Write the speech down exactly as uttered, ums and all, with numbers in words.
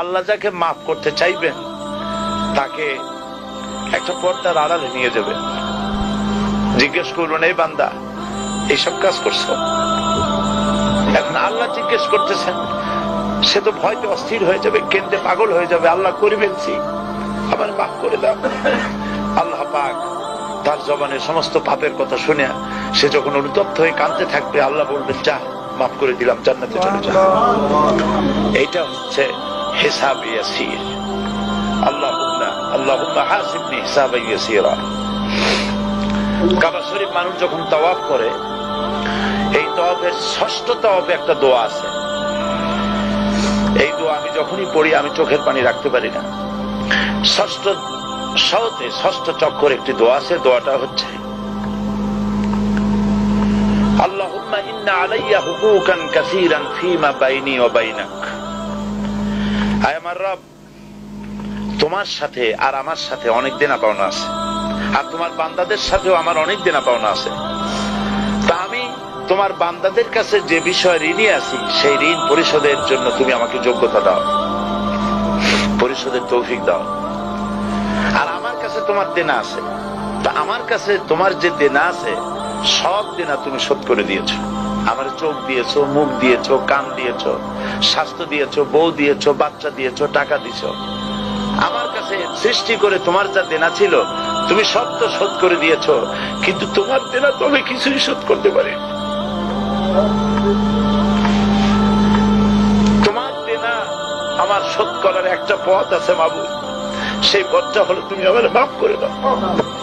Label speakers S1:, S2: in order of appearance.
S1: আল্লাহ যাকে মাফ করতে চাইবেন তাকে একটা পর্দার আড়ালে নিয়ে যাবেন, জিজ্ঞেস করবেন, এই বান্দা এইসব কাজ করছো? এখন আল্লাহ জিজ্ঞেস করতেছেন, সে তো ভয়তে অস্থির হয়ে যাবে, কেন্দ্রে পাগল হয়ে যাবে, আল্লাহ করে ফেলছি, আবার মাফ করে দাও। আল্লাহ পাক তার জবানে সমস্ত পাপের কথা শুনে সে যখন অনুতপ্ত হয়ে কাঁদতে থাকবে, আল্লাহ বলবেন, যা মাফ করে দিলাম, জান্নাতে চলে যা। এইটা হচ্ছে হিসাব ইয়াসির। আল্লাহুম্মা আল্লাহুম্মা হাসিবনি হিসাবান ইয়াসিরা। কাবা শরীফ মানুষ যখন তাওয়াফ করে, এই তাওয়াফের ষষ্ঠ তাওয়াফে একটা দোয়া আছে। এই দোয়া আমি যখনই পড়ি আমি চোখের পানি রাখতে পারি না। ষষ্ঠ শওতে ষষ্ঠ চক্কর একটি দোয়া আছে, দোয়াটা হচ্ছে, আল্লাহুম্মা ইন্না আলাইয়া হুকুকান কাসীরান ফীমা বাইনি ওয়া বাইনাক। আয় আমার রব, তোমার সাথে আর আমার সাথে অনেক দেনা পাওনা আছে, আর তোমার বান্দাদের সাথেও আমার অনেক দেনা পাওনা আছে। তা আমি তোমার বান্দাদের কাছে যে বিষয় ঋণী আছি, সেই ঋণ পরিশোধের জন্য তুমি আমাকে যোগ্যতা দাও, পরিশোধের তৌফিক দাও। আর আমার কাছে তোমার দেনা আছে, তা আমার কাছে তোমার যে দেনা আছে সব দেনা তুমি শোধ করে দিয়েছো। আমার চোখ দিয়েছো, মুখ দিয়েছো, কান দিয়েছো, স্বাস্থ্য দিয়েছো, বউ দিয়েছো, বাচ্চা দিয়েছো, টাকা দিয়েছো। আমার কাছে সৃষ্টি করে তোমার যা দেনা ছিল তুমি সব তো শোধ করে দিয়েছো, কিন্তু তোমার দেনা তবে কিছুই শোধ করতে পারি। তোমার দেনা আমার শোধ করার একটা পথ আছে মাবুদ, সেই পথটা হলো তুমি আমার মাফ করে দাও।